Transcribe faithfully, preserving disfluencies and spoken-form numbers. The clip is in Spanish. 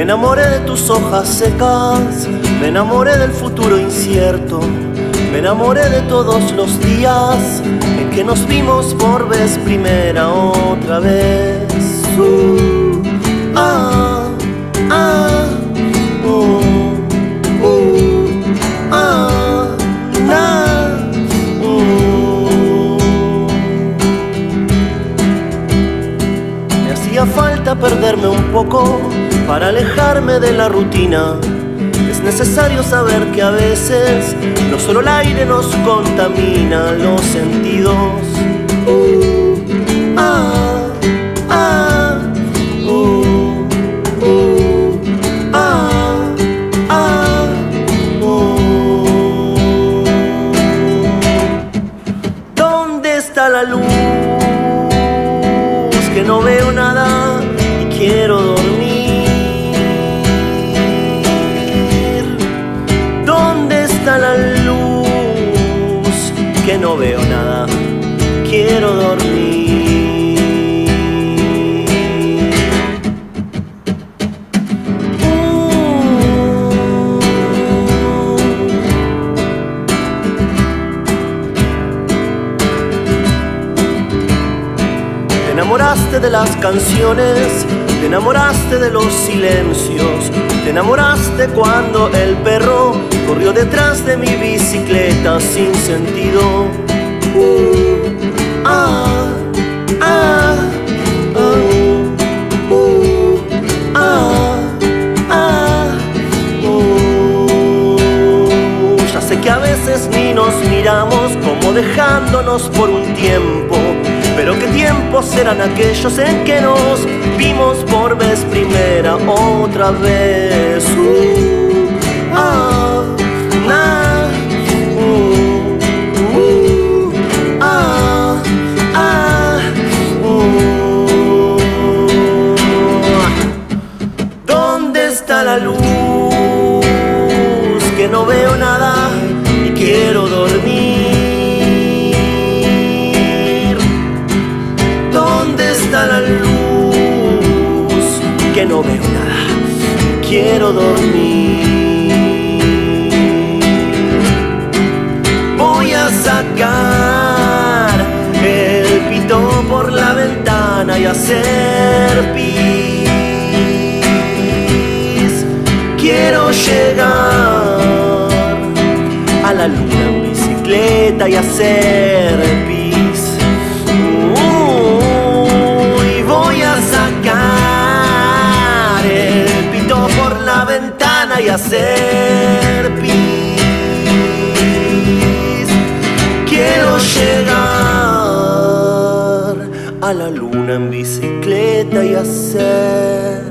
enamoré de tus hojas secas, me enamoré del futuro incierto, me enamoré de todos los días en que nos vimos por vez primera otra vez. Uh, ah, ah, uh, uh, ah, nah, uh. Me hacía falta perderme un poco para alejarme de la rutina. Es necesario saber que a veces no solo el aire nos contamina los sentidos. Uh, ah, ah, uh, uh, ah, ah, uh. ¿Dónde está la luz? Que no veo nada y quiero dormir. La luz, que no veo nada, quiero dormir. Uh. Te enamoraste de las canciones, te enamoraste de los silencios, te enamoraste cuando el perro corrió detrás de mi bicicleta sin sentido. Uh, ah, ah, uh, uh, ah, ah, uh. Ya sé que a veces ni nos miramos como dejándonos por un tiempo, pero qué tiempos eran aquellos en que nos vimos por vez primera otra vez. Uh, ah, nah, uh, uh, ah, ah, uh. ¿Dónde está la luz? Que no veo nada y quiero dormir. La luz, que no veo nada, quiero dormir. Voy a sacar el pito por la ventana y hacer pis. Quiero llegar a la luna en bicicleta y hacer pis. Y hacer pis. Quiero llegar a la luna en bicicleta y hacer